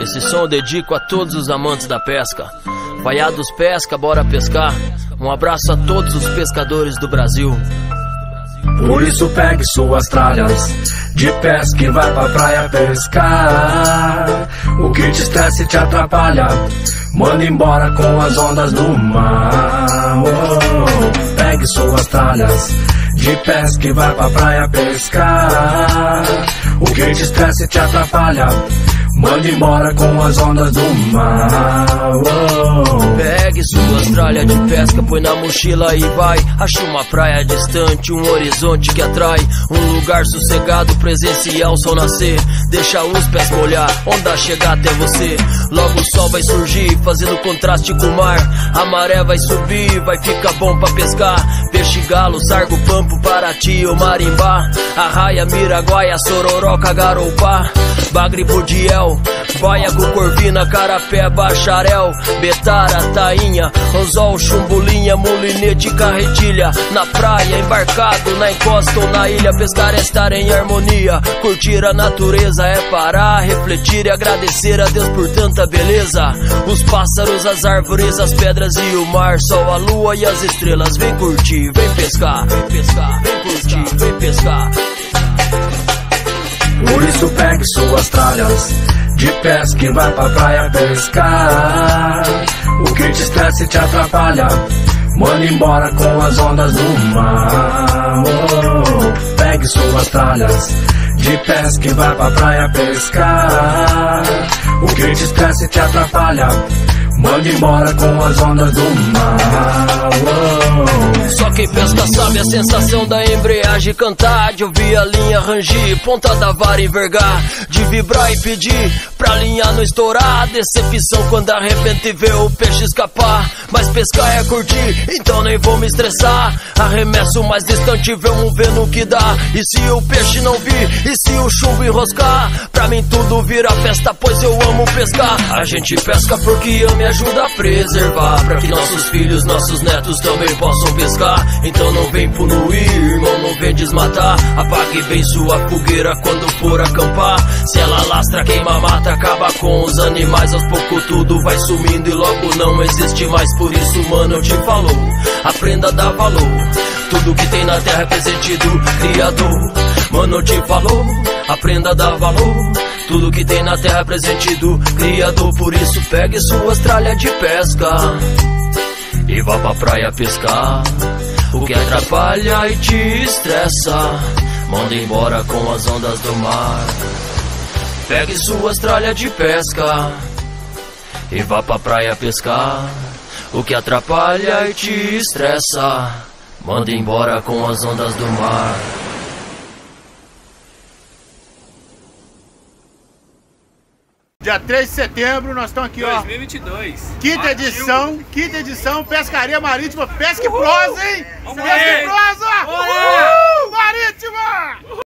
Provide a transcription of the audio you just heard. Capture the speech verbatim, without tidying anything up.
Esse som eu dedico a todos os amantes da pesca. Vaiados pesca, bora pescar. Um abraço a todos os pescadores do Brasil. Por isso pegue suas tralhas de pesca e vai pra praia pescar. O que te estressa e te atrapalha, manda embora com as ondas do mar. Oh, pegue suas tralhas de pesca e vai pra praia pescar. O que te estressa e te atrapalha, manda embora com as ondas do mar. Oh. Pegue suas tralhas de pesca, põe na mochila e vai. Ache uma praia distante, um horizonte que atrai. Um lugar sossegado, presenciar o sol nascer. Deixa os pés molhar, onda chegar até você. Logo o sol vai surgir, fazendo contraste com o mar. A maré vai subir, vai ficar bom pra pescar. Peixe galo, sargo, pampo, paraty ou marimbá. Arraia, miraguaia, sororoca, garoupá. Bagre, budiel, baiaco, corvina, carapé, bacharel, betara, tainha, anzol, chumbulinha, mulinete, carretilha. Na praia, embarcado, na encosta ou na ilha, pescar é estar em harmonia. Curtir a natureza é parar, refletir e agradecer a Deus por tanta beleza. Os pássaros, as árvores, as pedras e o mar, sol, a lua e as estrelas. Vem curtir, vem pescar, vem pescar, vem curtir, vem pescar. Por isso pegue suas tralhas de pesca e vai pra praia pescar. O que te estressa e te atrapalha, manda embora com as ondas do mar. Oh, pegue suas tralhas de pesca e vai pra praia pescar. O que te estressa e te atrapalha, manda embora com as ondas do mar. Oh. Só quem pesca sabe a sensação da embreagem, cantar, de ouvir a linha rangir, ponta da vara envergar, de vibrar e pedir pra linha não estourar. Decepção quando arrebenta e vê o peixe escapar. Mas pescar é curtir, então nem vou me estressar. Arremesso mais distante, vamos ver no que dá. E se o peixe não vir, e se o chumbo enroscar, pra mim tudo vira festa, pois eu amo pescar. A gente pesca porque ama e ajuda a preservar, pra que nossos filhos, nossos netos também possam pescar. Então não vem poluir, irmão, não vem desmatar. Apague bem sua fogueira quando for acampar. Se ela lastra, queima, mata, acaba com os animais. Aos poucos tudo vai sumindo e logo não existe mais. Por isso, mano, eu te falo, aprenda a dar valor. Tudo que tem na terra é presente do Criador. Mano, eu te falo, aprenda a dar valor. Tudo que tem na terra é presente do Criador. Por isso pegue suas tralhas de pesca e vá pra praia pescar. O que atrapalha e te estressa, manda embora com as ondas do mar. Pegue suas tralhas de pesca e vá pra praia pescar. O que atrapalha e te estressa, manda embora com as ondas do mar. Dia três de setembro, nós estamos aqui, ó. dois mil e vinte e dois. Quinta edição, quinta edição, Pescaria Marítima, Pesca e Prosa, hein? Pesca e Prosa! Uhul! Marítima!